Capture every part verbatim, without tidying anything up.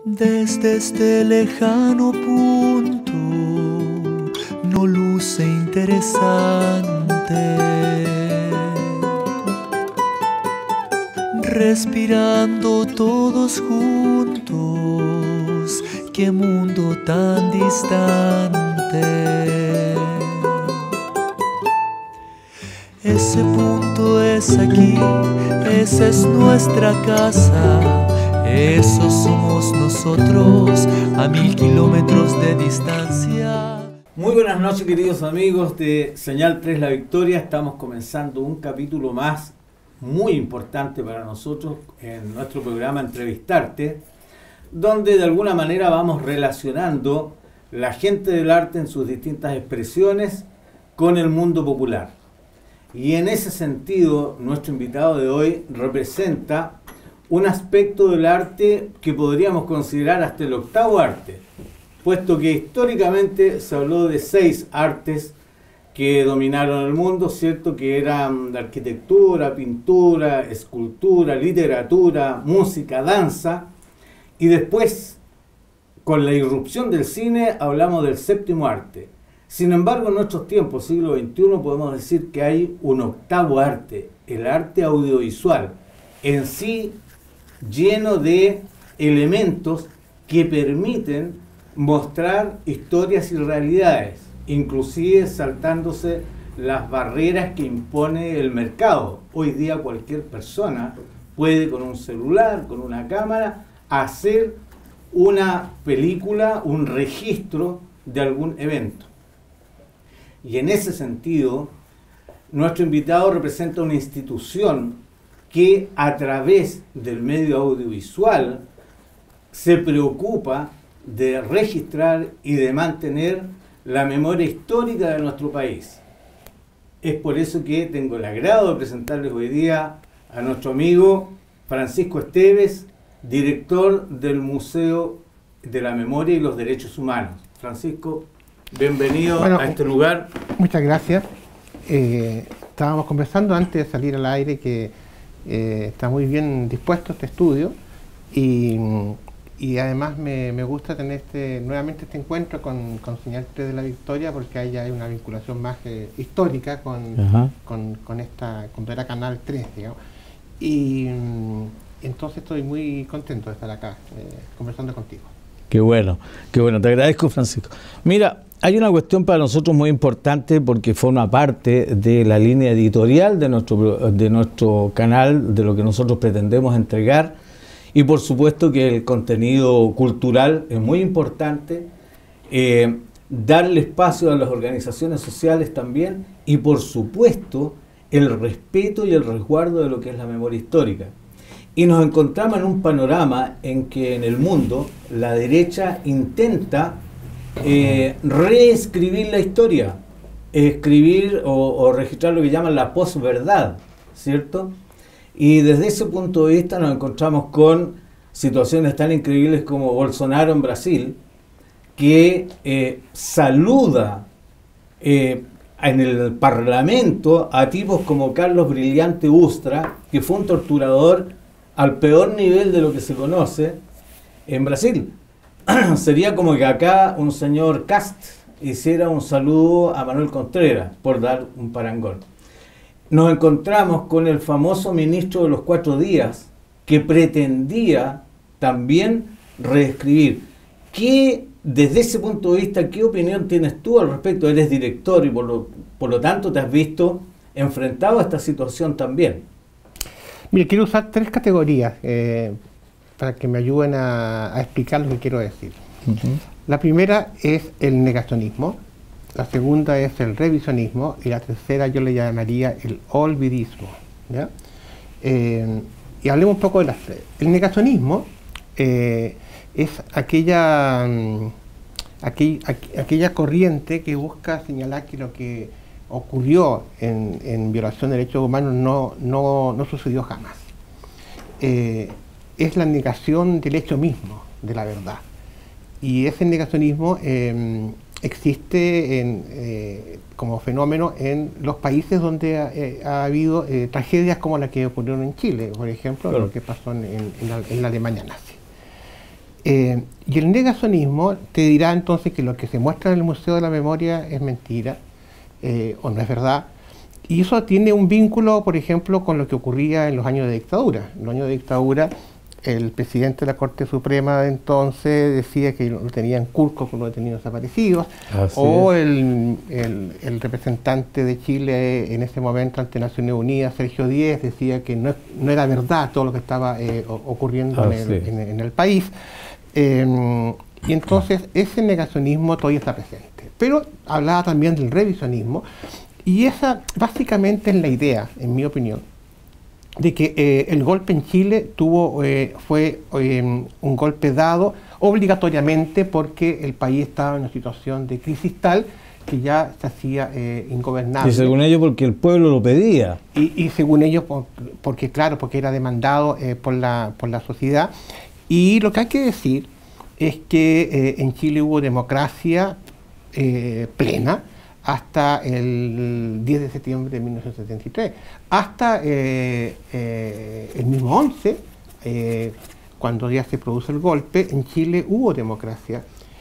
Desde este lejano punto no luce interesante, respirando todos juntos, qué mundo tan distante. Ese punto es aquí, esa es nuestra casa. Eso somos nosotros a mil kilómetros de distancia. Muy buenas noches, queridos amigos de Señal tres La Victoria. Estamos comenzando un capítulo más muy importante para nosotros en nuestro programa Entrevistarte, donde de alguna manera vamos relacionando la gente del arte en sus distintas expresiones con el mundo popular. Y en ese sentido, nuestro invitado de hoy representa un aspecto del arte que podríamos considerar hasta el octavo arte, puesto que históricamente se habló de seis artes que dominaron el mundo, ¿cierto? Que eran la arquitectura, pintura, escultura, literatura, música, danza, y después, con la irrupción del cine, hablamos del séptimo arte. Sin embargo, en nuestros tiempos, siglo veintiuno, podemos decir que hay un octavo arte, el arte audiovisual, en sí lleno de elementos que permiten mostrar historias y realidades, inclusive saltándose las barreras que impone el mercado. Hoy día cualquier persona puede con un celular, con una cámara, hacer una película, un registro de algún evento. Y en ese sentido, nuestro invitado representa una institución que a través del medio audiovisual se preocupa de registrar y de mantener la memoria histórica de nuestro país. Es por eso que tengo el agrado de presentarles hoy día a nuestro amigo Francisco Esteves, director del Museo de la Memoria y los Derechos Humanos. Francisco, bienvenido bueno, a este lugar. Muchas gracias. Eh, estábamos conversando antes de salir al aire que Eh, está muy bien dispuesto este estudio y, y además me, me gusta tener este, nuevamente este encuentro con, con Señal tres de la Victoria, porque ahí hay una vinculación más eh, histórica con, con, con esta, cuando era Canal tres, digamos. Y entonces estoy muy contento de estar acá eh, conversando contigo. Qué bueno, qué bueno, te agradezco, Francisco. Mira, hay una cuestión para nosotros muy importante porque forma parte de la línea editorial de nuestro, de nuestro canal, de lo que nosotros pretendemos entregar, y por supuesto que el contenido cultural es muy importante, eh, darle espacio a las organizaciones sociales también, y por supuesto el respeto y el resguardo de lo que es la memoria histórica. Y nos encontramos en un panorama en que en el mundo la derecha intenta Eh, reescribir la historia, escribir o, o registrar lo que llaman la posverdad, ¿cierto? Y desde ese punto de vista nos encontramos con situaciones tan increíbles como Bolsonaro en Brasil, que eh, saluda eh, en el parlamento a tipos como Carlos Brillante Ustra, que fue un torturador al peor nivel de lo que se conoce en Brasil. Sería como que acá un señor Cast hiciera un saludo a Manuel Contreras, por dar un parangón. Nos encontramos con el famoso ministro de los cuatro días, que pretendía también reescribir. ¿Qué, desde ese punto de vista, qué opinión tienes tú al respecto? Eres director y por lo, por lo tanto te has visto enfrentado a esta situación también. Mira, quiero usar tres categorías eh, para que me ayuden a, a explicar lo que quiero decir. Uh-huh. La primera es el negacionismo, la segunda es el revisionismo y la tercera yo le llamaría el olvidismo, ¿ya? Eh, y hablemos un poco de las tres. El negacionismo eh, es aquella, um, aquel, aqu aquella corriente que busca señalar que lo que ocurrió en, en violación de derechos humanos no, no, no sucedió jamás. Eh, es la negación del hecho mismo, de la verdad. Y ese negacionismo eh, existe en, eh, como fenómeno en los países donde ha, eh, ha habido eh, tragedias como la que ocurrieron en Chile, por ejemplo, claro. Lo que pasó en, en, la, en la Alemania nazi. Eh, y el negacionismo te dirá entonces que lo que se muestra en el Museo de la Memoria es mentira, eh, o no es verdad. Y eso tiene un vínculo, por ejemplo, con lo que ocurría en los años de dictadura. En los años de dictadura, el presidente de la Corte Suprema de entonces decía que lo tenían Curco con los detenidos desaparecidos, Así o el, el, el representante de Chile en ese momento ante Naciones Unidas, Sergio Díez, decía que no, no era verdad todo lo que estaba eh, ocurriendo en el, en, en el país. Eh, y entonces ese negacionismo todavía está presente. Pero hablaba también del revisionismo, y esa básicamente es la idea, en mi opinión, de que eh, el golpe en Chile tuvo, eh, fue eh, un golpe dado obligatoriamente porque el país estaba en una situación de crisis tal que ya se hacía eh, ingobernable. Y según ellos porque el pueblo lo pedía. Y, y según ellos por, porque, claro, porque era demandado eh, por, la, por la sociedad. Y lo que hay que decir es que eh, en Chile hubo democracia eh, plena hasta el diez de septiembre de mil novecientos setenta y tres, hasta eh, eh, el mismo once, eh, cuando ya se produce el golpe, en Chile hubo democracia,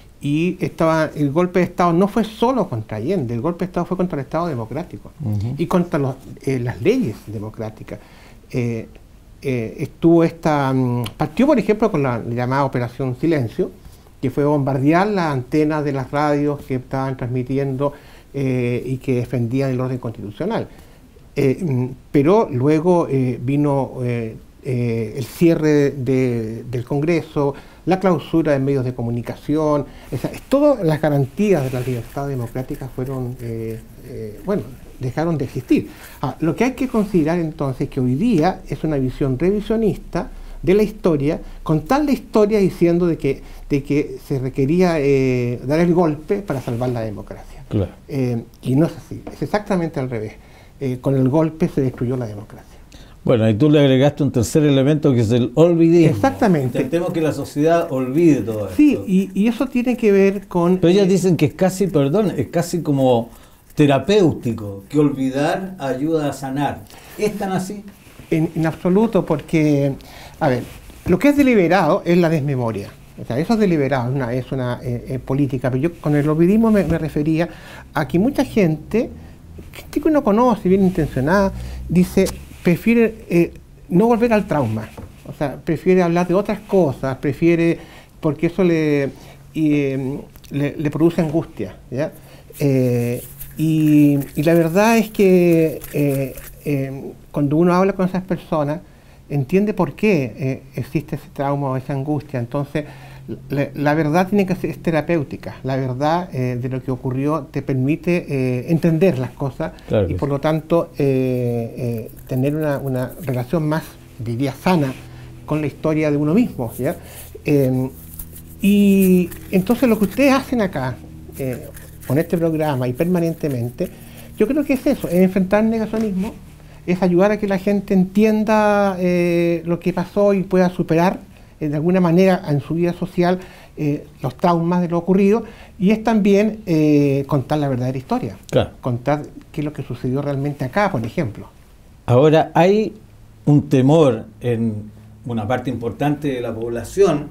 y estaba, el golpe de Estado no fue solo contra Allende, el golpe de Estado fue contra el Estado democrático, uh-huh. y contra los, eh, las leyes democráticas. Eh, eh, estuvo esta, um, partió por ejemplo con la llamada Operación Silencio, que fue bombardear las antenas de las radios que estaban transmitiendo Eh, y que defendían el orden constitucional. Eh, pero luego eh, vino eh, eh, el cierre de, del Congreso, la clausura de medios de comunicación, esa, es, todas las garantías de la libertad democrática fueron, eh, eh, bueno, dejaron de existir. Ah, lo que hay que considerar entonces es que hoy día es una visión revisionista de la historia, contar la historia diciendo de que, de que se requería eh, dar el golpe para salvar la democracia. Claro. Eh, y no es así, es exactamente al revés. Eh, con el golpe se destruyó la democracia. Bueno, y tú le agregaste un tercer elemento que es el olvidismo. Exactamente. Intentemos que la sociedad olvide todo esto. Sí, y, y eso tiene que ver con... Pero ellas eh, dicen que es casi, perdón, es casi como terapéutico, que olvidar ayuda a sanar. ¿Es tan así? En, en absoluto, porque, a ver, lo que es deliberado es la desmemoria. O sea, eso es deliberado, es una, es una eh, eh, política, pero yo con el olvidismo me, me refería a que mucha gente, gente que uno conoce, bien intencionada, dice, prefiere eh, no volver al trauma, o sea, prefiere hablar de otras cosas, prefiere, porque eso le, y, eh, le, le produce angustia, ¿ya? Eh, y, y la verdad es que eh, eh, cuando uno habla con esas personas, entiende por qué eh, existe ese trauma o esa angustia. Entonces, la, la verdad tiene que ser es terapéutica. La verdad eh, de lo que ocurrió te permite eh, entender las cosas, claro, y por lo tanto eh, eh, tener una, una relación más, diría, sana con la historia de uno mismo, ¿ya? Eh, y entonces lo que ustedes hacen acá, eh, con este programa y permanentemente, yo creo que es eso, es enfrentar el negacionismo, es ayudar a que la gente entienda eh, lo que pasó y pueda superar eh, de alguna manera en su vida social eh, los traumas de lo ocurrido, y es también eh, contar la verdadera historia, claro, contar qué es lo que sucedió realmente acá, por ejemplo. Ahora, hay un temor en una parte importante de la población,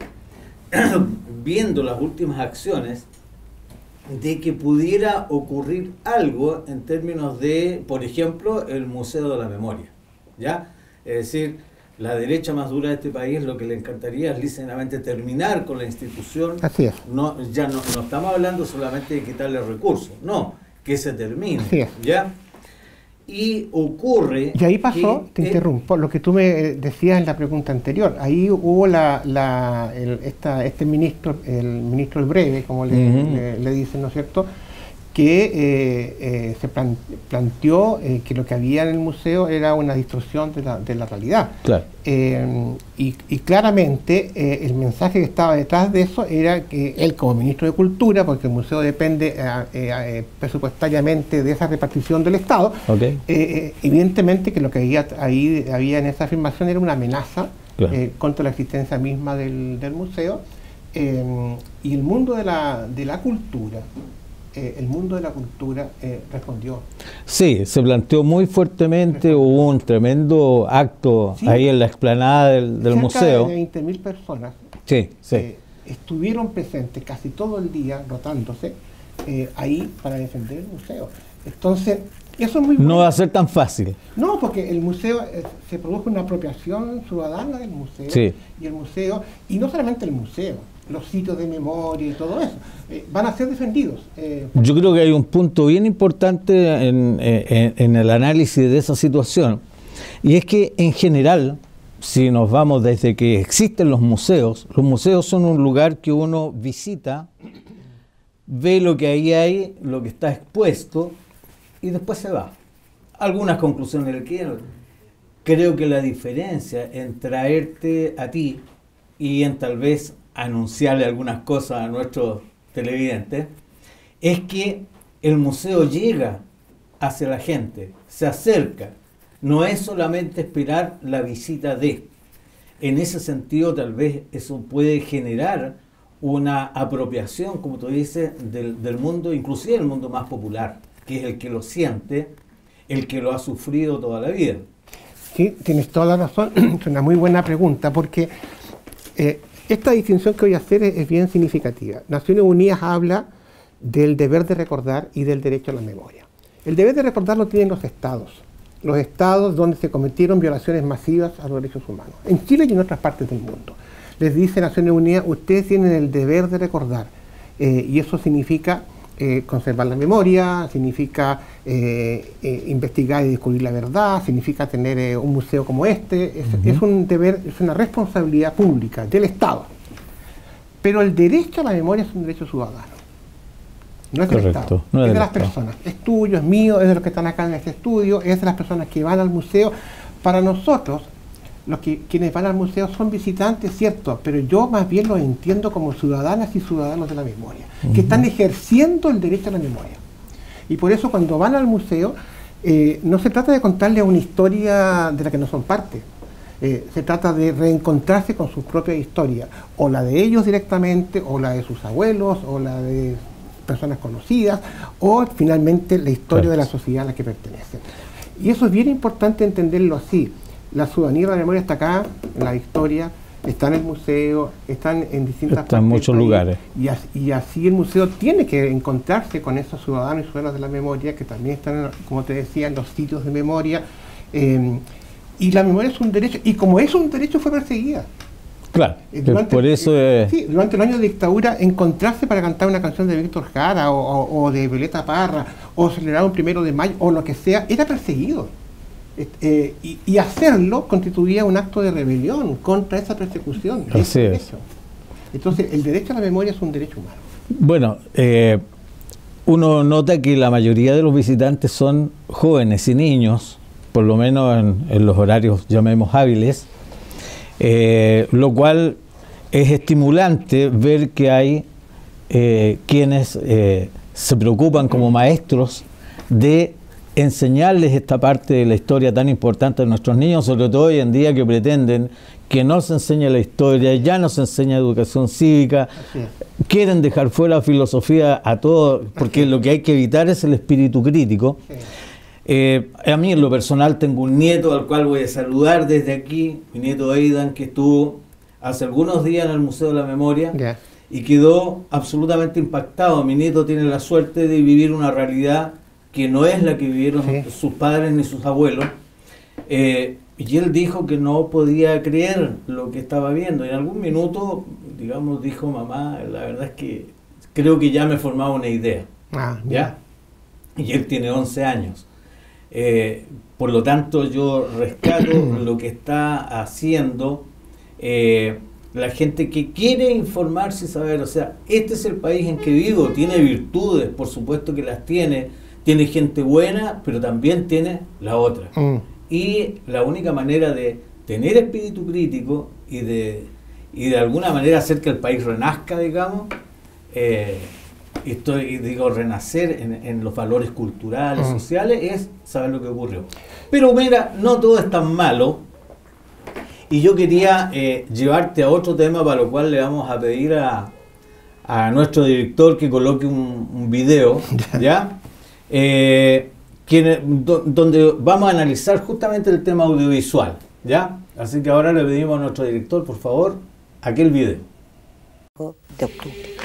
viendo las últimas acciones, de que pudiera ocurrir algo en términos de, por ejemplo, el Museo de la Memoria, ¿ya? Es decir, la derecha más dura de este país lo que le encantaría es lícitamente terminar con la institución. Así es. No, ya no, no estamos hablando solamente de quitarle recursos, no, que se termine, Así es. ¿ya? Y ocurre... Y ahí pasó, te interrumpo, lo que tú me decías en la pregunta anterior. Ahí hubo la, la, el, esta, este ministro, el ministro el breve, como le, uh-huh. le, le dicen, ¿no es cierto?, que eh, eh, se plan, planteó eh, que lo que había en el museo era una distorsión de la, de la realidad. Claro. Eh, y, y claramente eh, el mensaje que estaba detrás de eso era que él, como ministro de Cultura, porque el museo depende eh, eh, presupuestariamente de esa repartición del Estado, okay. eh, evidentemente que lo que había, ahí, había en esa afirmación era una amenaza, claro, eh, contra la existencia misma del, del museo, eh, y el mundo de la, de la cultura. Eh, el mundo de la cultura eh, respondió. Sí, se planteó muy fuertemente, respondió. Hubo un tremendo acto, sí, ahí en la explanada del, del cerca museo. De veinte mil personas. Sí, sí. Eh, estuvieron presentes casi todo el día, rotándose, eh, ahí para defender el museo. Entonces, eso es muy bueno. No va a ser tan fácil. No, porque el museo, eh, se produjo una apropiación ciudadana del museo, sí. y el museo, y no solamente el museo, los sitios de memoria y todo eso, eh, van a ser defendidos. Eh, Yo creo que hay un punto bien importante en, en, en el análisis de esa situación, y es que en general, si nos vamos desde que existen los museos, los museos son un lugar que uno visita, ve lo que ahí hay, lo que está expuesto, y después se va. Algunas conclusiones le quiero. Creo que la diferencia en traerte a ti y en tal vez anunciarle algunas cosas a nuestros televidentes es que el museo llega hacia la gente, se acerca. No es solamente esperar la visita de. En ese sentido, tal vez eso puede generar una apropiación, como tú dices, del, del mundo, inclusive el mundo más popular, que es el que lo siente, el que lo ha sufrido toda la vida. Sí, tienes toda la razón. Es una muy buena pregunta, porque eh, esta distinción que voy a hacer es, es bien significativa. Naciones Unidas habla del deber de recordar y del derecho a la memoria. El deber de recordar lo tienen los estados. Los estados donde se cometieron violaciones masivas a los derechos humanos, en Chile y en otras partes del mundo. Les dice Naciones Unidas, ustedes tienen el deber de recordar, eh, y eso significa eh, conservar la memoria, significa eh, eh, investigar y descubrir la verdad, significa tener eh, un museo como este, es, uh-huh. es un deber, es una responsabilidad pública del Estado. Pero el derecho a la memoria es un derecho ciudadano. No es del Estado, no es, es de del las Estado. personas. Es tuyo, es mío, es de los que están acá en este estudio, es de las personas que van al museo. Para nosotros, los que quienes van al museo son visitantes, cierto, pero yo más bien los entiendo como ciudadanas y ciudadanos de la memoria, uh-huh. que están ejerciendo el derecho a la memoria. Y por eso cuando van al museo, eh, no se trata de contarles una historia de la que no son parte. Eh, se trata de reencontrarse con su propia historia, o la de ellos directamente, o la de sus abuelos, o la de personas conocidas, o finalmente la historia claro. de la sociedad a la que pertenecen. Y eso es bien importante entenderlo así. La ciudadanía de la memoria está acá, en la historia, está en el museo, están en distintas está en muchos lugares. Y así, y así el museo tiene que encontrarse con esos ciudadanos y ciudadanas de la memoria, que también están, como te decía, en los sitios de memoria. Eh, y la memoria es un derecho, y como es un derecho fue perseguida. Claro, durante, por eso eh, es... sí, durante los años de dictadura, encontrarse para cantar una canción de Víctor Jara o, o, o de Violeta Parra o celebrar un primero de mayo o lo que sea, era perseguido. Eh, y, y hacerlo constituía un acto de rebelión contra esa persecución. Así es. Entonces, el derecho a la memoria es un derecho humano. Bueno, eh, uno nota que la mayoría de los visitantes son jóvenes y niños, por lo menos en, en los horarios, llamemos hábiles, eh, lo cual es estimulante ver que hay eh, quienes eh, se preocupan como maestros de enseñarles esta parte de la historia tan importante a nuestros niños, sobre todo hoy en día que pretenden que no se enseñe la historia, ya no se enseña educación cívica, quieren dejar fuera filosofía a todo, porque lo que hay que evitar es el espíritu crítico. Sí. Eh, a mí en lo personal tengo un nieto al cual voy a saludar desde aquí, mi nieto Aidan, que estuvo hace algunos días en el Museo de la Memoria yeah. y quedó absolutamente impactado. Mi nieto tiene la suerte de vivir una realidad que no es la que vivieron sí. sus padres ni sus abuelos, eh, y él dijo que no podía creer lo que estaba viendo. En algún minuto, digamos, dijo, mamá, la verdad es que creo que ya me formaba una idea. Ah, ¿ya? Y él tiene once años. Eh, por lo tanto, yo rescato lo que está haciendo eh, la gente que quiere informarse y saber, o sea, este es el país en que vivo, tiene virtudes, por supuesto que las tiene, tiene gente buena, pero también tiene la otra. Mm. Y la única manera de tener espíritu crítico y de, y de alguna manera hacer que el país renazca, digamos, eh, estoy, digo, renacer en, en los valores culturales, mm. sociales, es saber lo que ocurrió. Pero mira, no todo es tan malo, y yo quería eh, llevarte a otro tema, para lo cual le vamos a pedir a, a nuestro director que coloque un, un video, ¿ya? Eh, que, do, donde vamos a analizar justamente el tema audiovisual, ¿ya? Así que ahora le pedimos a nuestro director, por favor, aquel video. de octubre.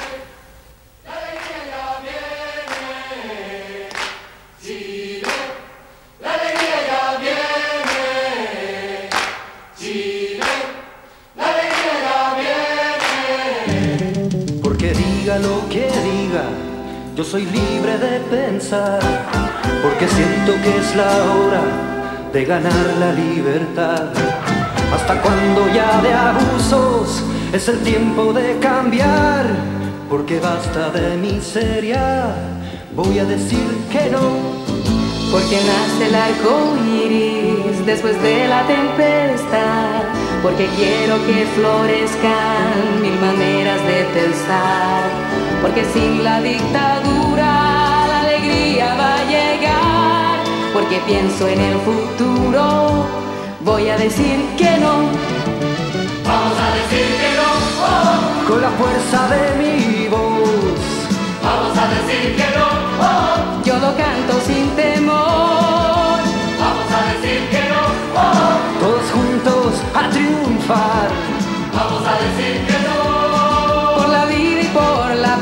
Porque diga lo que diga, yo soy libre de pensar, porque siento que es la hora de ganar la libertad. ¿Hasta cuando ya de abusos? Es el tiempo de cambiar, porque basta de miseria, voy a decir que no. Porque nace el arco iris después de la tempestad, porque quiero que florezcan mil maneras de pensar, porque sin la dictadura la alegría va a llegar, porque pienso en el futuro, voy a decir que no. Vamos a decir que no, oh. Con la fuerza de mi voz. Vamos a decir que no, oh. Yo lo canto sin temor. Vamos a decir que no, oh. Todos juntos a triunfar. Vamos a decir que no. Por la vida y por la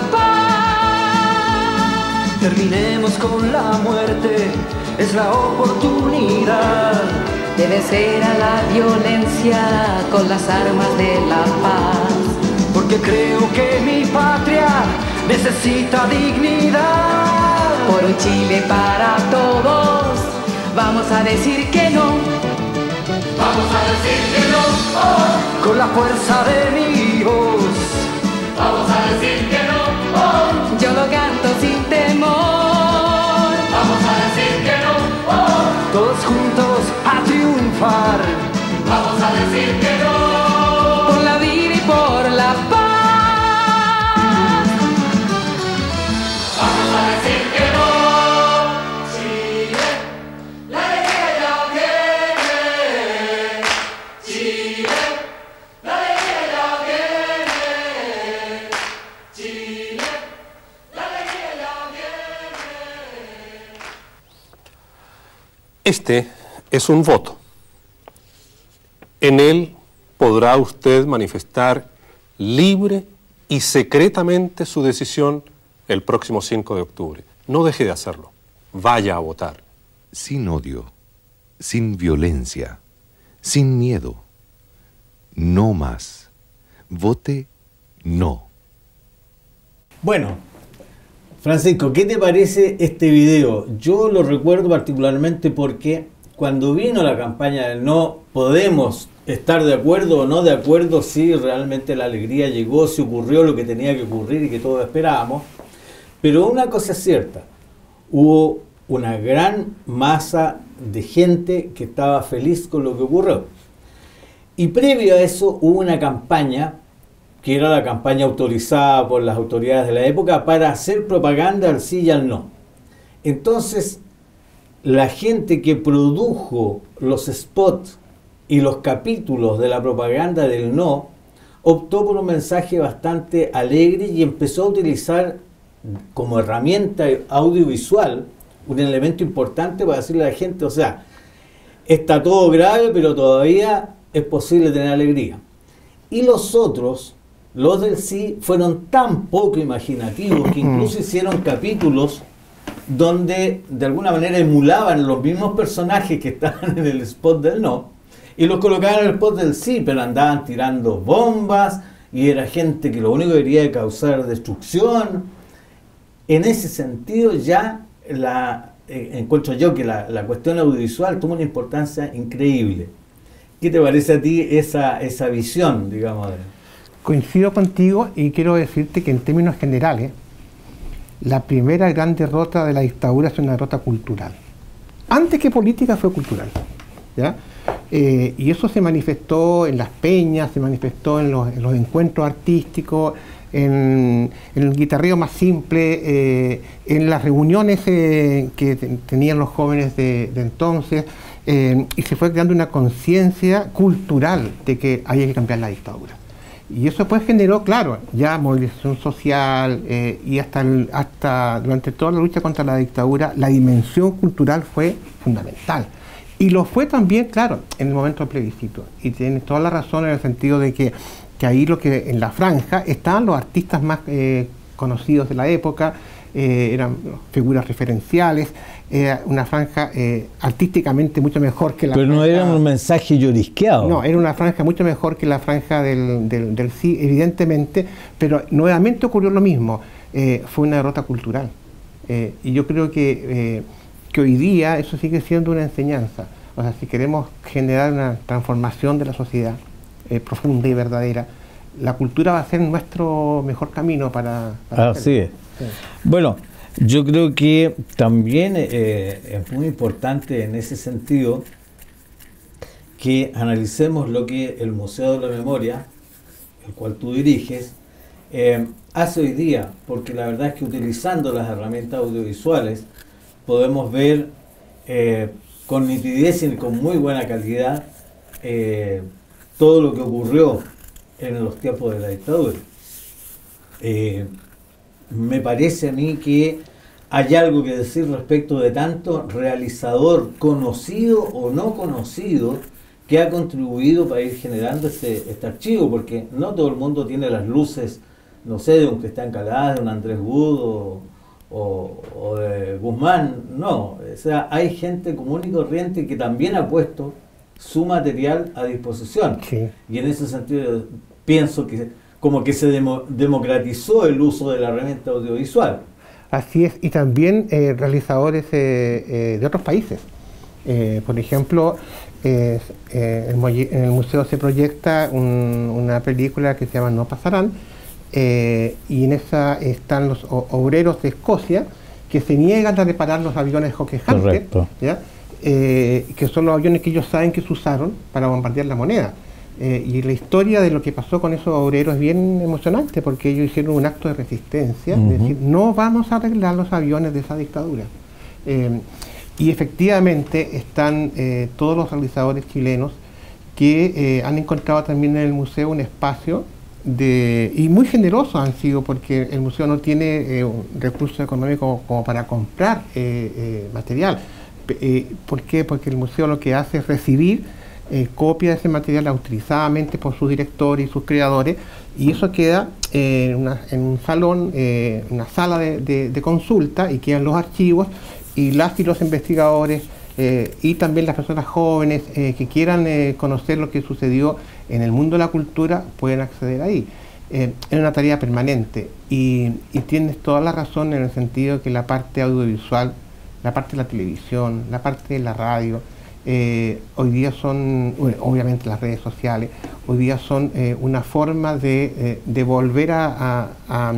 paz. Terminemos con la muerte, es la oportunidad. Debe ser a la violencia con las armas de la paz. Porque creo que mi patria necesita dignidad. Por un Chile para todos, vamos a decir que no. Vamos a decir que no, oh. Con la fuerza de mi voz. Vamos a decir que no, oh. Yo lo canto sin temor. Vamos a decir que no, oh. Todos juntos a triunfar. Vamos a decir que no. Por la vida y por la paz. Vamos a decir que no. Chile, la alegría ya viene. Chile, la alegría ya viene. Chile, la alegría ya viene. Este es un voto. En él podrá usted manifestar libre y secretamente su decisión el próximo cinco de octubre. No deje de hacerlo. Vaya a votar. Sin odio, sin violencia, sin miedo. No más. Vote no. Bueno, Francisco, ¿qué te parece este video? Yo lo recuerdo particularmente porque cuando vino la campaña del no, podemos estar de acuerdo o no de acuerdo si realmente la alegría llegó, si ocurrió lo que tenía que ocurrir y que todos esperábamos. Pero una cosa es cierta, hubo una gran masa de gente que estaba feliz con lo que ocurrió. Y previo a eso hubo una campaña, que era la campaña autorizada por las autoridades de la época, para hacer propaganda al sí y al no. Entonces, la gente que produjo los spots y los capítulos de la propaganda del no, optó por un mensaje bastante alegre y empezó a utilizar como herramienta audiovisual un elemento importante para decirle a la gente, o sea, está todo grave, pero todavía es posible tener alegría. Y los otros, los del sí, fueron tan poco imaginativos que incluso hicieron capítulos donde de alguna manera emulaban los mismos personajes que estaban en el spot del no, y los colocaban en el spot del sí, pero andaban tirando bombas, y era gente que lo único que quería era causar destrucción. En ese sentido ya la, eh, encuentro yo que la, la cuestión audiovisual toma una importancia increíble. ¿Qué te parece a ti esa, esa visión, digamos? Coincido contigo y quiero decirte que en términos generales, la primera gran derrota de la dictadura es una derrota cultural. Antes que política fue cultural, ¿ya? Eh, y eso se manifestó en las peñas, se manifestó en los, en los encuentros artísticos, en, en el guitarreo más simple, eh, en las reuniones eh, que te, tenían los jóvenes de, de entonces, eh, y se fue creando una conciencia cultural de que había que cambiar la dictadura. Y eso después generó, claro, ya movilización social eh, y hasta, el, hasta durante toda la lucha contra la dictadura, la dimensión cultural fue fundamental. Y lo fue también, claro, en el momento del plebiscito. Y tienes toda la razón en el sentido de que que ahí lo que en la franja estaban los artistas más eh, conocidos de la época, eh, eran figuras referenciales, era una franja eh, artísticamente mucho mejor que la Pero franja, no era un mensaje llorisqueado. No, era una franja mucho mejor que la franja del, del, del sí, evidentemente, pero nuevamente ocurrió lo mismo, eh, fue una derrota cultural. Eh, y yo creo que, eh, que hoy día eso sigue siendo una enseñanza. O sea, si queremos generar una transformación de la sociedad eh, profunda y verdadera, la cultura va a ser nuestro mejor camino para... para Así es. Sí. Bueno, yo creo que también eh, es muy importante en ese sentido que analicemos lo que el Museo de la Memoria, el cual tú diriges, eh, hace hoy día, porque la verdad es que utilizando las herramientas audiovisuales podemos ver eh, con nitidez y con muy buena calidad eh, todo lo que ocurrió en los tiempos de la dictadura. Eh, me parece a mí que hay algo que decir respecto de tanto realizador conocido o no conocido que ha contribuido para ir generando este, este archivo, porque no todo el mundo tiene las luces, no sé, de un Cristian Calás, de un Andrés Wood o, o, o de Guzmán, no, o sea, hay gente común y corriente que también ha puesto su material a disposición. Sí. Y en ese sentido pienso que como que se demo, democratizó el uso de la herramienta audiovisual. Así es, y también eh, realizadores eh, eh, de otros países. Eh, por ejemplo, eh, eh, en el museo se proyecta un, una película que se llama No Pasarán, eh, y en esa están los obreros de Escocia que se niegan a reparar los aviones Hawker Hunter, ¿ya? Eh, que son los aviones que ellos saben que se usaron para bombardear la moneda. Eh, y la historia de lo que pasó con esos obreros es bien emocionante, porque ellos hicieron un acto de resistencia, uh-huh. de decir, no vamos a arreglar los aviones de esa dictadura. Eh, y efectivamente están eh, todos los realizadores chilenos que eh, han encontrado también en el museo un espacio de, y muy generosos han sido, porque el museo no tiene eh, un recurso económico como para comprar eh, eh, material. Eh, ¿Por qué? Porque el museo lo que hace es recibir eh, copia de ese material autorizadamente por sus directores y sus creadores, y eso queda eh, en, una, en un salón, eh, una sala de, de, de consulta, y quedan los archivos, y las y los investigadores eh, y también las personas jóvenes eh, que quieran eh, conocer lo que sucedió en el mundo de la cultura pueden acceder ahí. Eh, es una tarea permanente, y, y tienes toda la razón en el sentido que la parte audiovisual, la parte de la televisión, la parte de la radio, eh, hoy día son, bueno, obviamente las redes sociales, hoy día son eh, una forma de, eh, de volver a, a, a,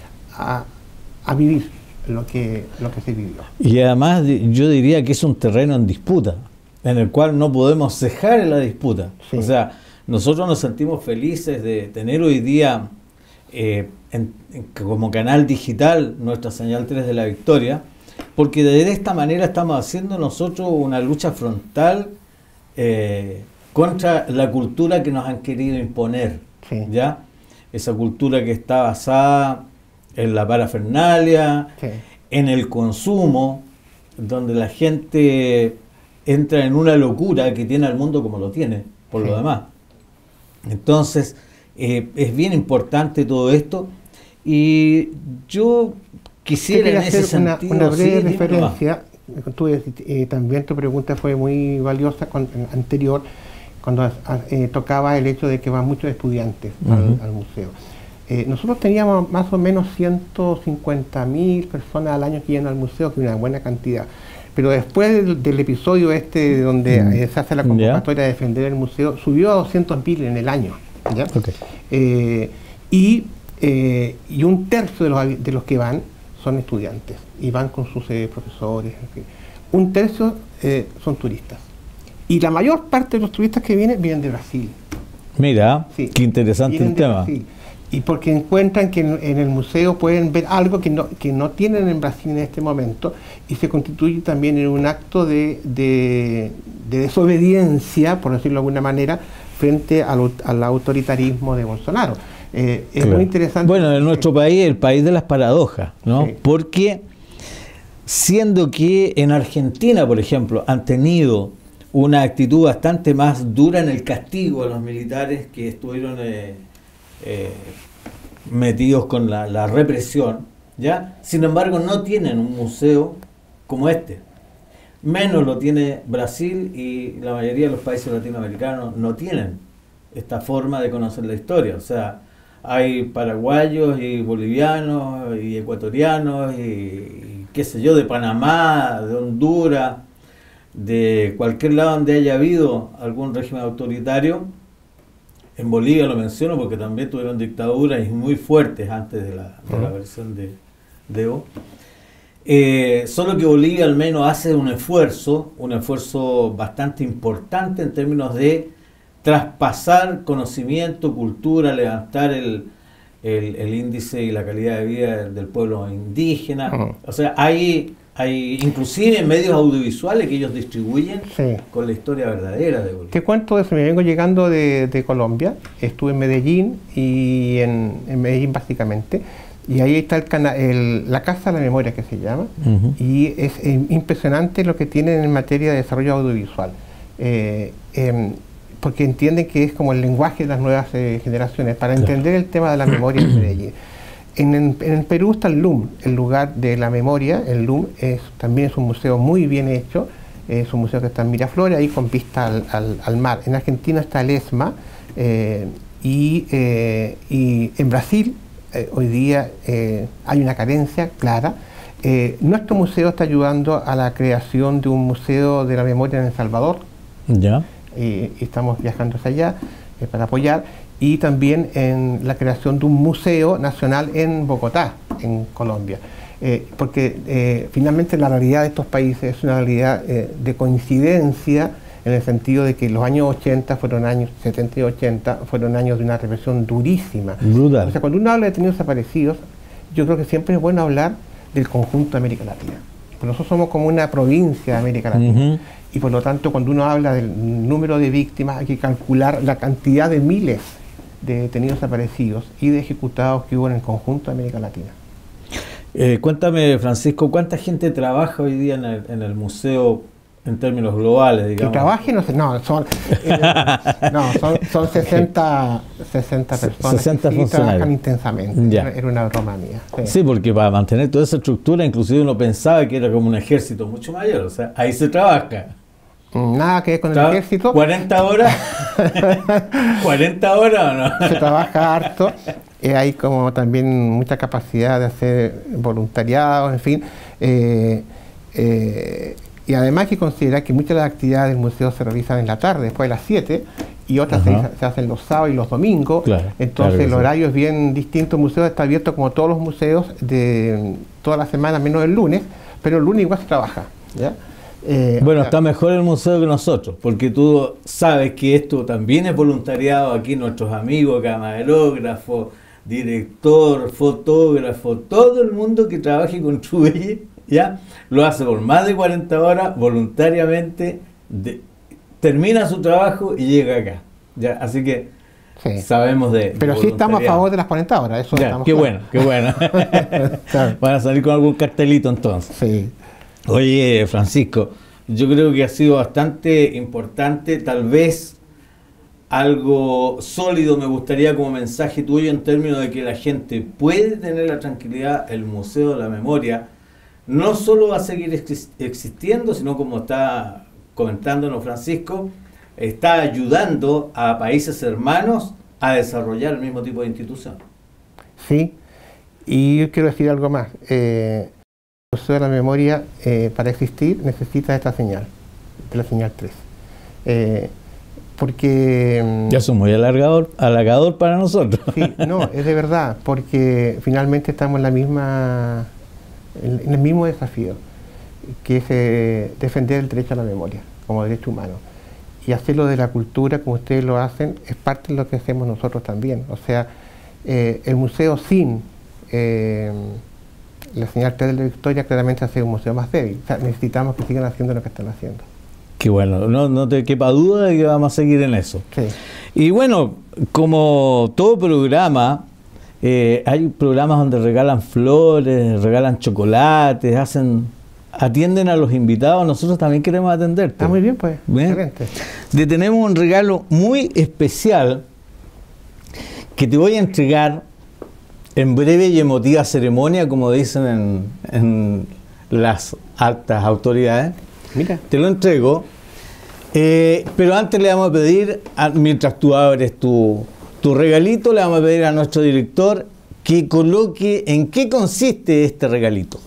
a, a vivir lo que, lo que se vivió. Y además yo diría que es un terreno en disputa, en el cual no podemos cejar en la disputa. Sí. O sea, nosotros nos sentimos felices de tener hoy día eh, en, en, como canal digital nuestra señal tres de la Victoria, porque de esta manera estamos haciendo nosotros una lucha frontal eh, contra la cultura que nos han querido imponer, sí. ¿ya? Esa cultura que está basada en la parafernalia, sí. en el consumo, donde la gente entra en una locura que tiene al mundo como lo tiene, por sí. lo demás. Entonces, eh, es bien importante todo esto, y yo quisiera en ese hacer una, sentido, una breve sí, referencia. Tú, eh, también tu pregunta fue muy valiosa con, anterior, cuando eh, tocaba el hecho de que van muchos estudiantes uh-huh. al, al museo. Eh, nosotros teníamos más o menos ciento cincuenta mil personas al año que iban al museo, que es una buena cantidad. Pero después del, del episodio este donde uh-huh. eh, se hace la convocatoria yeah. de defender el museo, subió a doscientos mil en el año. ¿ya? Okay. Eh, y, eh, y un tercio de los, de los que van son estudiantes y van con sus eh, profesores. En fin. Un tercio eh, son turistas. Y la mayor parte de los turistas que vienen vienen de Brasil. Mira, sí, qué interesante el tema. Brasil. Y porque encuentran que en, en el museo pueden ver algo que no, que no tienen en Brasil en este momento, y se constituye también en un acto de, de, de desobediencia, por decirlo de alguna manera, frente al, al autoritarismo de Bolsonaro. Eh, es claro. muy interesante. Bueno, en nuestro país, el país de las paradojas, ¿no? Sí. Porque siendo que en Argentina, por ejemplo, han tenido una actitud bastante más dura en el castigo a los militares que estuvieron eh, eh, metidos con la, la represión, ¿ya? Sin embargo, no tienen un museo como este. Menos lo tiene Brasil, y la mayoría de los países latinoamericanos no tienen esta forma de conocer la historia. O sea, hay paraguayos y bolivianos y ecuatorianos y, y qué sé yo, de Panamá, de Honduras, de cualquier lado donde haya habido algún régimen autoritario. En Bolivia lo menciono porque también tuvieron dictaduras y muy fuertes antes de la, de la versión de, de Evo. Eh, solo que Bolivia al menos hace un esfuerzo, un esfuerzo bastante importante en términos de traspasar conocimiento, cultura, levantar el, el, el índice y la calidad de vida del pueblo indígena. Uh-huh. O sea, hay, hay inclusive medios audiovisuales que ellos distribuyen sí. con la historia verdadera de Bolivia. Te cuento eso, me vengo llegando de, de Colombia, estuve en Medellín y en, en Medellín básicamente. Y ahí está el cana el, la Casa de la Memoria, que se llama, uh-huh. y es eh, impresionante lo que tienen en materia de desarrollo audiovisual, eh, eh, porque entienden que es como el lenguaje de las nuevas eh, generaciones, para claro. entender el tema de la memoria en Medellín. En, en, en el Perú está el L U M, el lugar de la memoria. El L U M es, también es un museo muy bien hecho, es un museo que está en Miraflores, ahí con vista al, al, al mar. En Argentina está el ESMA, eh, y, eh, y en Brasil, Eh, hoy día eh, hay una carencia clara. Eh, nuestro museo está ayudando a la creación de un museo de la memoria en El Salvador. Ya. Y, y estamos viajando hacia allá eh, para apoyar. Y también en la creación de un museo nacional en Bogotá, en Colombia. Eh, porque eh, finalmente la realidad de estos países es una realidad eh, de coincidencia, en el sentido de que los años ochenta fueron años, setenta y ochenta, fueron años de una represión durísima. Brutal. O sea, cuando uno habla de detenidos desaparecidos, yo creo que siempre es bueno hablar del conjunto de América Latina. Porque nosotros somos como una provincia de América Latina. Uh-huh. Y por lo tanto, cuando uno habla del número de víctimas, hay que calcular la cantidad de miles de detenidos desaparecidos y de ejecutados que hubo en el conjunto de América Latina. Eh, cuéntame, Francisco, ¿cuánta gente trabaja hoy día en el, en el museo en términos globales, digamos? Que trabaje, no sé, no, son, eh, no, son, son sesenta, sesenta personas sesenta que sí trabajan intensamente. Ya. Era una broma mía. Sí. sí, porque para mantener toda esa estructura, inclusive uno pensaba que era como un ejército mucho mayor, o sea, ahí se trabaja. Nada que ver con el Tra ejército. ¿cuarenta horas? ¿cuarenta horas o no? Se trabaja harto. Eh, hay como también mucha capacidad de hacer voluntariado, en fin. Eh, eh, y además hay que considerar que muchas de las actividades del museo se realizan en la tarde, después de las siete, y otras se, se hacen los sábados y los domingos. Claro, entonces claro el horario sí. es bien distinto. El museo está abierto como todos los museos de toda la semana, menos el lunes, pero el lunes igual se trabaja, ¿ya? Eh, bueno, está mejor el museo que nosotros, porque tú sabes que esto también es voluntariado. Aquí nuestros amigos, camarógrafos, director, fotógrafo, todo el mundo que trabaja y construye, ¿ya? Lo hace por más de cuarenta horas voluntariamente, de, termina su trabajo y llega acá, ¿ya? Así que sí. sabemos de Pero de sí estamos a favor de las cuarenta horas, eso ya, estamos qué claro. bueno, qué bueno. Claro. Van a salir con algún cartelito entonces. Sí. Oye, Francisco, yo creo que ha sido bastante importante, tal vez algo sólido me gustaría como mensaje tuyo en términos de que la gente puede tener la tranquilidad. El Museo de la Memoria no solo va a seguir existiendo, sino, como está comentándonos Francisco, está ayudando a países hermanos a desarrollar el mismo tipo de institución. Sí, y yo quiero decir algo más. Eh, el Museo de la Memoria, eh, para existir, necesita esta señal, de la señal tres. Eh, porque... Ya es muy alargador, halagador para nosotros. Sí, no, es de verdad, porque finalmente estamos en la misma, en el mismo desafío, que es eh, defender el derecho a la memoria como derecho humano. Y hacerlo de la cultura, como ustedes lo hacen, es parte de lo que hacemos nosotros también. O sea, eh, el museo sin eh, la señal tres de la Victoria claramente hace un museo más débil. O sea, necesitamos que sigan haciendo lo que están haciendo. Qué bueno, no, no te quepa duda de que vamos a seguir en eso. Sí. Y bueno, como todo programa, eh, hay programas donde regalan flores, regalan chocolates, hacen, atienden a los invitados. Nosotros también queremos atenderte. Está muy bien, pues. Bien. Le tenemos un regalo muy especial que te voy a entregar en breve y emotiva ceremonia, como dicen en, en las altas autoridades. Mira. Te lo entrego, eh, pero antes le vamos a pedir, a, mientras tú abres tu, tu regalito, le vamos a pedir a nuestro director que coloque en qué consiste este regalito.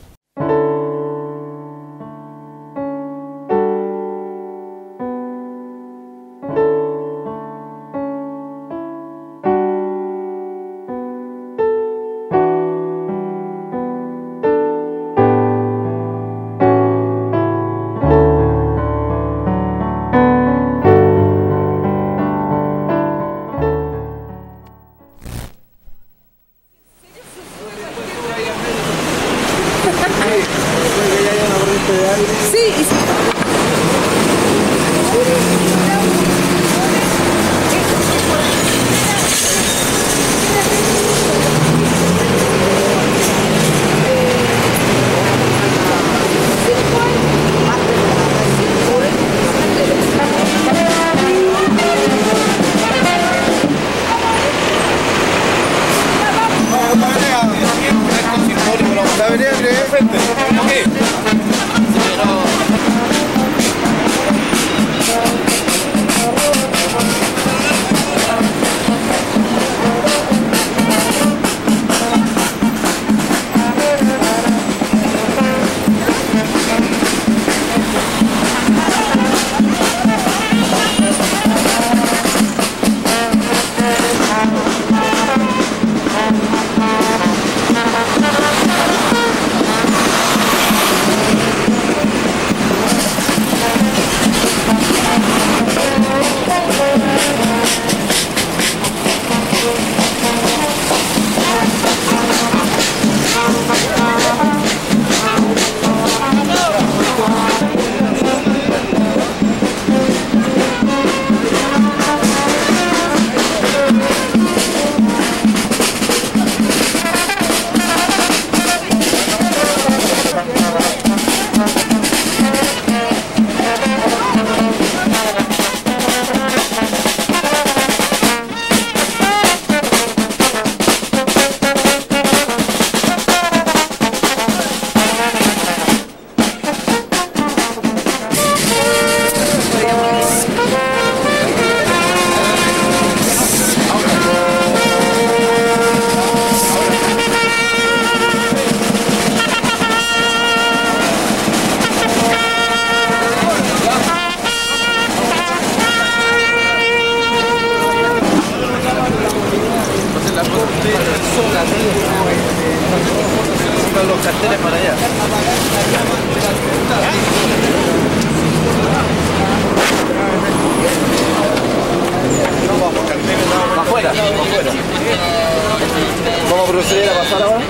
¿Vamos a proceder a pasar ahora?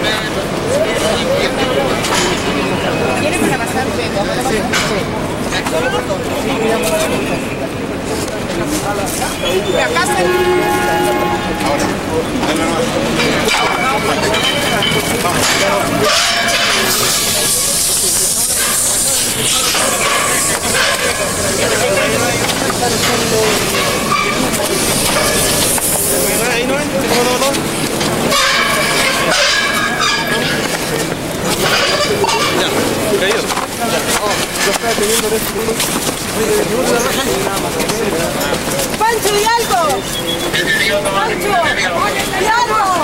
¿Quieren para pasar? Sí. ¿Me acaso? Ahora. Ahí no, no, no, no. Ya, caído. ¡Pancho, di algo! ¡Pancho! ¡Di algo!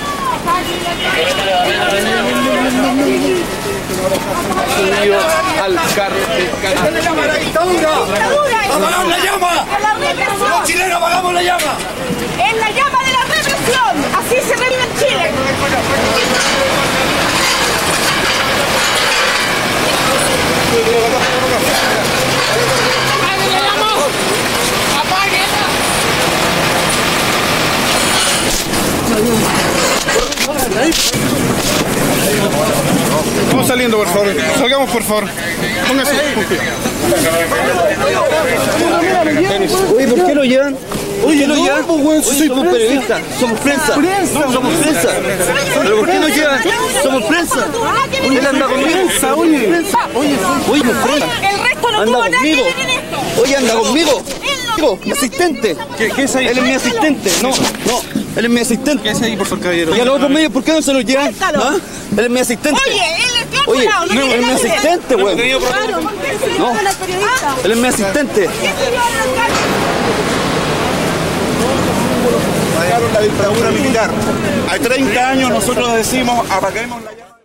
Subió al carro del canal. ¡La llama la dictadura! ¡Apagamos la llama! ¡Los chilenos apagamos la llama! ¡Es la llama de la represión! ¡Así se revive en Chile! Vamos saliendo, por favor. Salgamos, por favor. Póngase. Oye, ¿por qué lo llevan? Oye, ¿lo llevan? Oye, somos periodistas, somos prensa. Somos prensa. ¿Pero por qué nos llevan? Somos prensa. Él anda conmigo. Oye, oye, prensa. El resto no anda conmigo. Oye, anda conmigo. Él no Digo, mi asistente. ¿Qué, qué es ahí? Él es mi asistente. No, no. Él es mi asistente. ¿Qué es ahí, por favor, caballero? ¿Y a los otros medios por qué no se los llevan? ¿Ah? Él es mi asistente. Oye, él es Oye, no, no, él es mi asistente, güey. Claro, No, él es mi asistente. Apagaron la dictadura militar. Hay treinta años nosotros decimos apaguemos la llama.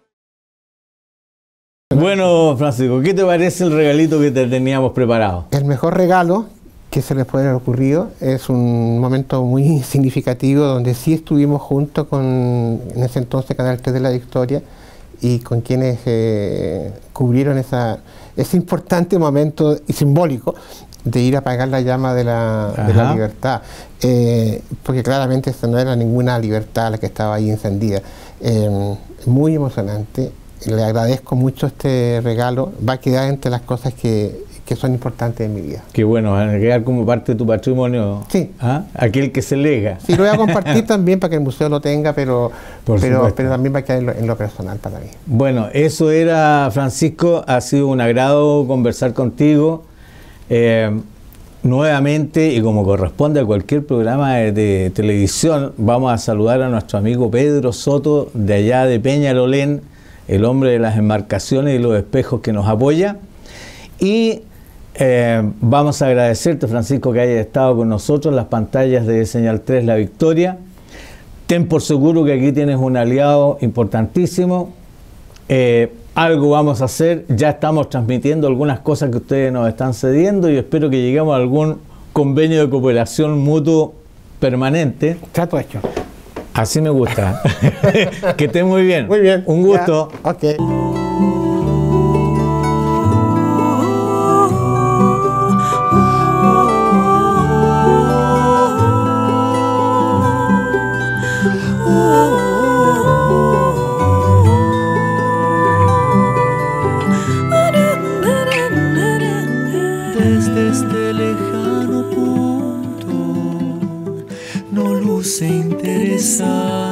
Bueno, Francisco, ¿qué te parece el regalito que te teníamos preparado? El mejor regalo que se les puede haber ocurrido es un momento muy significativo donde sí estuvimos juntos con, en ese entonces, Canal tres de la Victoria, y con quienes eh, cubrieron esa, ese importante momento y simbólico de ir a apagar la llama de la, de la libertad, eh, porque claramente esa no era ninguna libertad la que estaba ahí encendida. Eh, muy emocionante, le agradezco mucho este regalo, va a quedar entre las cosas que, que son importantes en mi vida. Qué bueno, van a quedar como parte de tu patrimonio, sí. ¿Ah? Aquel que se lega. Sí, lo voy a compartir también para que el museo lo tenga, pero, pero, pero también va a quedar en lo, en lo personal para mí. Bueno, eso era, Francisco, ha sido un agrado conversar contigo. Eh, nuevamente, y como corresponde a cualquier programa de, de televisión, vamos a saludar a nuestro amigo Pedro Soto, de allá de Peñalolén, el hombre de las embarcaciones y los espejos que nos apoya. Y eh, vamos a agradecerte, Francisco, que hayas estado con nosotros en las pantallas de Señal tres La Victoria. Ten por seguro que aquí tienes un aliado importantísimo. Eh, algo vamos a hacer, ya estamos transmitiendo algunas cosas que ustedes nos están cediendo y espero que lleguemos a algún convenio de cooperación mutuo permanente. Trato hecho. Así me gusta. Que esté muy bien. Muy bien. Un gusto. Ya. Ok. Desde este lejano punto no luce interesante